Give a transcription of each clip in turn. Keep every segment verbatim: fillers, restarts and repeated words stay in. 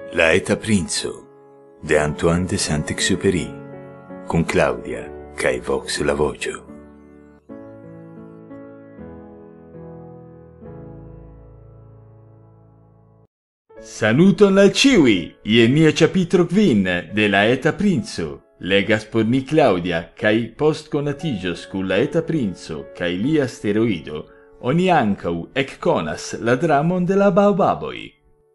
La Eta Princo de Antoine de Saint-Exupéry con Claudia cae vox la voce. Saluton al ciui, ie mia capitro quin de la Eta Princo, legas por mi Claudia, cae post conatigios cu la Eta Princo, cae lia asteroido, oni ancau ec conas la dramon de la baobaboi.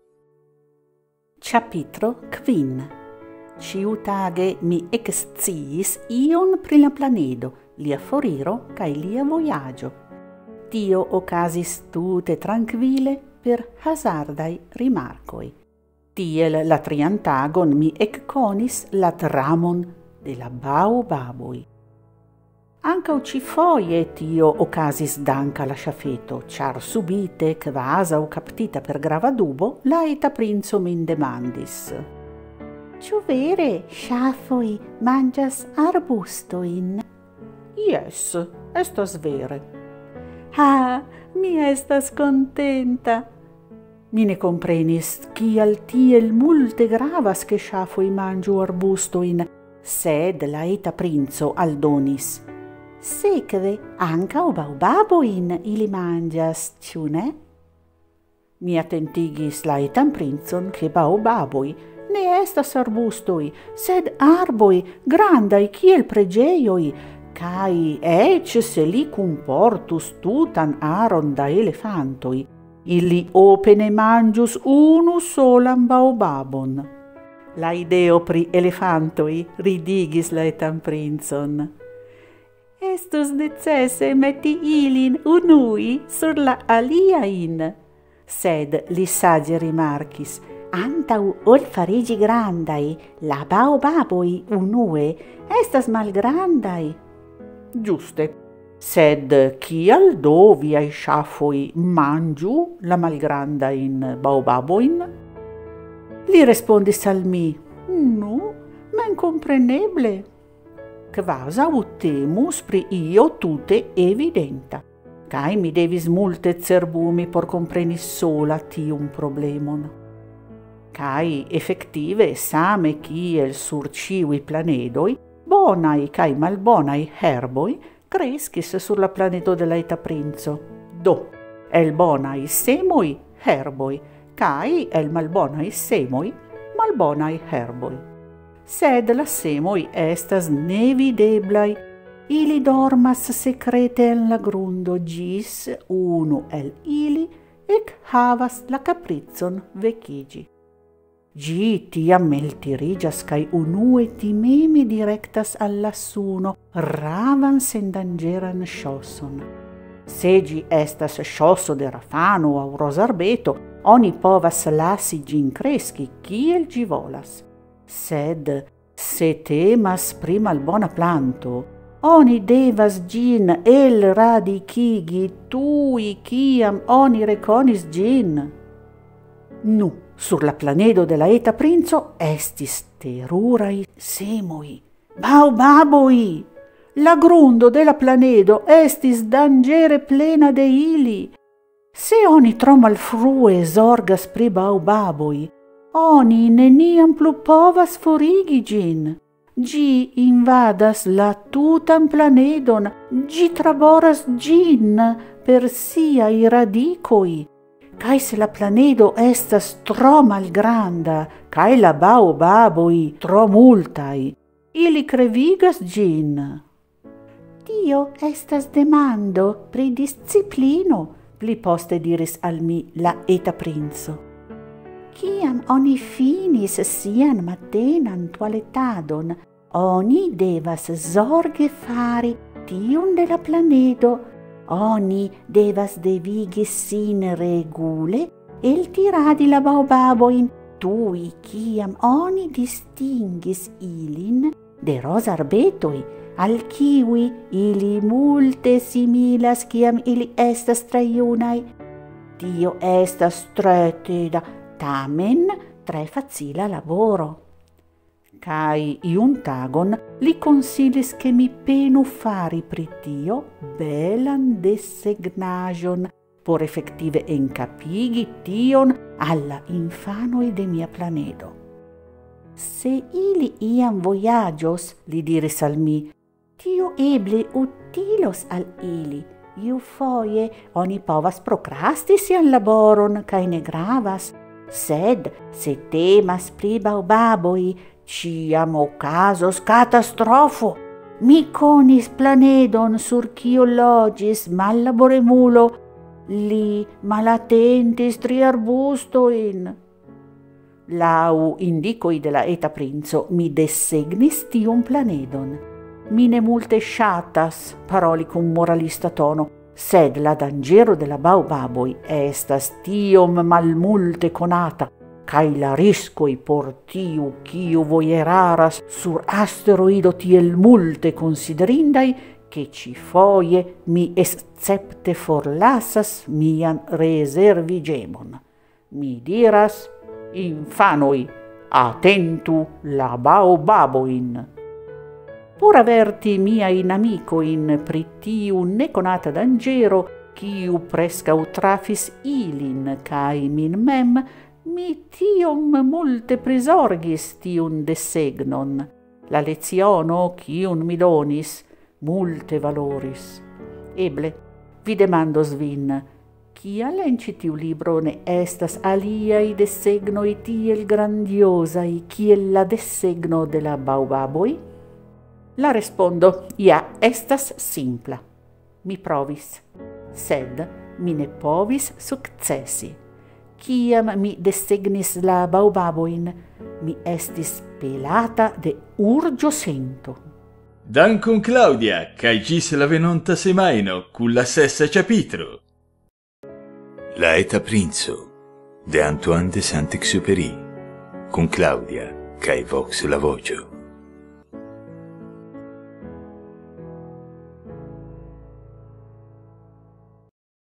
Capitro quin. Ciutage mi exciis ion pri la planedo, lia foriro cae lia voyaggio. Tio ocasis tute tranquille per hazardai rimarcoi. Tiel la triantagon mi ecconis la tramon de la baobaboi. Ancau ci foie tio ocasis danca la sciafeto, char subite, quasau captita per grava dubo, la Eta Princo min demandis. Ciu vere, sciafoi, mangias arbustoin? Yes, estas vere. Ah, mi estas contenta. Mi ne comprenis cial tiel multe gravas che sciafoi mangiu arbustoin, sed la Eta Princo aldonis. Sekve ancau baobaboin ili mangias, ciu ne? Mi attentigis la Etan Princon che baobaboi ne estas arbustoi, sed arboi grandai kiel pregeioi, cae ec se li cumportus tutan aron da elefantoi, ili opene mangius unu solam baobabon. La ideo pri elefantoi ridigis la Etan Princon. Estus necesse metti ilin unui sur la aliain. Sed li sage rimarcis, antau ol farigi grandai, la baobaboi unue estas malgrandai. Giuste, sed cial do viai sciafoi mangiu la malgrandain baobaboin? Li respondis al mi, nu, men compreneble. Quasau temus pri io tute evidenta, cae mi devis multe cerbumi por compreni sola tium problemon. Cae effective same kiel sur ciui planedoi, bonai cae malbonai herboi crescis sur la planedo de la Eta Princo. Do, el bonai semoi herboi, cae el malbonai semoi malbonai herboi. Sed la semoi estas nevideblai, ili dormas secrete en la grundo gis unu el ili ec havas la capricon vecigi. Gi tiam meltirigas cae unue timeme directas alla suno ravan sendangeran sciosson. Se gi estas sciosso de rafano au rosarbeto, oni povas lasi gin cresci kiel gi volas. Sed se temas pri malbona planto, oni devas gin el radicigi tui ciam oni reconis gin. Nu, sur la planedo de la Eta Princo estis terurai semoi, baobaboi. La grundo de la planedo estis dangere plena de ili. Se oni tro malfrue zorgas pri baobaboi, oni neniam plu povas forigi gin. Gi invadas la tutan planedon, gi traboras gin per siai radicoi. Cae se la planedo estas tro malgranda, cae la baobaboi tro multai, ili crevigas gin. Tio estas demando pri disciplino, pli poste diris al mi la Eta Princo. Ciam oni finis sian matenan toaletadon, oni devas zorge fari tiun de la planedo, oni devas devigi sin regule el tiradi la baobaboin tui ciam oni distingis ilin de rosarbetoi, al kiwi ili multe similas ciam ili estas tre iunai. Tio estas tre teda, tamen tre facila laboro. Cae iun tagon li consilis che mi penu fari pri tio belan desegnajon por effective encapigi tion alla infanoi de mia planedo. Se ili iam voyagios, li diris al mi, tio eble utilos al ili. Iu foie oni povas prokrasti sian laboron, cae ne gravas, sed se temas pri baobaboi, ciam ocasos catastrofo. Mi conis planedon sur cio logis mallaboremulo, li malatentis tri arbustoin. Lau indicoi de la eta princo mi desegnis tiun planedon. Mi ne multe shatas, paroli cum moralista tono, sed la dangero de la baobaboi estas tiom malmulte conata, cae la riscoi por tiu quiu voieraras sur asteroido tiel multe considerindai, che ci foie mi escepte forlasas mian reservigemon. Mi diras, infanoi, attentu la baobaboin. Por averti miain amicoin pri tiu neconata dangero, quiu prescau trafis ilin cae min mem, mi tiom multe prisorgis tiun desegnon. La leziono quiun mi donis multe valoris. Eble, vi demandos vin, kial en ci tiu libro ne estas aliai desegnoi tiel grandiosai kiel la desegno de la baobaboi? La respondo, ja, estas simpla. Mi provis, sed mi ne povis successi. Ciam mi desegnis la baobaboin, mi estis pelata de urgio sento. Dankon Claudia, cae gis la venonta semaino, cun la sessa capitro. La Eta Princo de Antoine de Saint-Exupéry, con Claudia cae Vox la vocio.